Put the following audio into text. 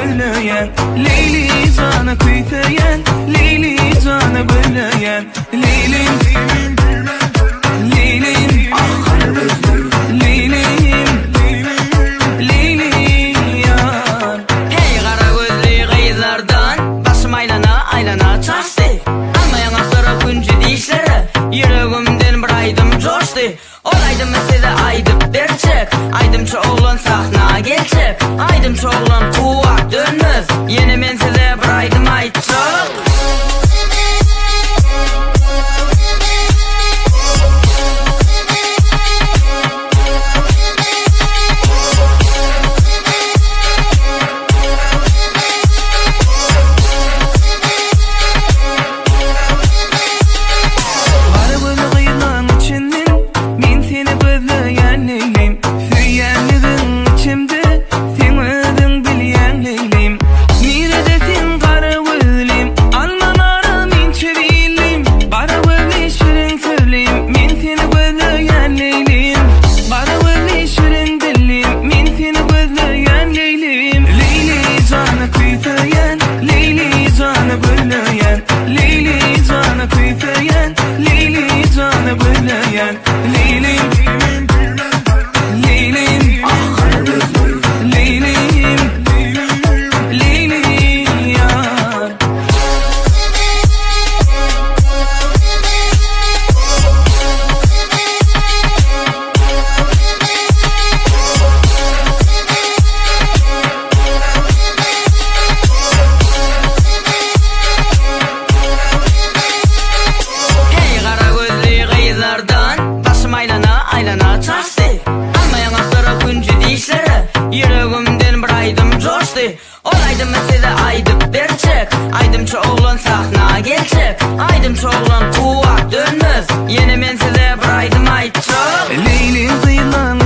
bölüyen, Leyli canı kuytayan, Leyli canı bölüyen, Leylim, Leylim, Leylim, Leylim yar. Hey kara gözlü kızlardan başım aylana çaştı. Almayan aslara kuncu dişleri yüreğimden bir aydım coştu. Olaydım size aydıp berçek, aydımçı oğlan sahna gelçek, aydımçı oğlan kuvak dönmez. Yeni men size bir aydım aytçak. Aylana çaştı. Almayan aslara kuncu dişleri yüreğimden bir aydım coştu. Olaydım size aydıp berçek, aydımçı oğlan sahna gelçek, aydımçı oğlan kuvak dönmez. Yeni men size bir aydım aytçak. Leylim kıyılan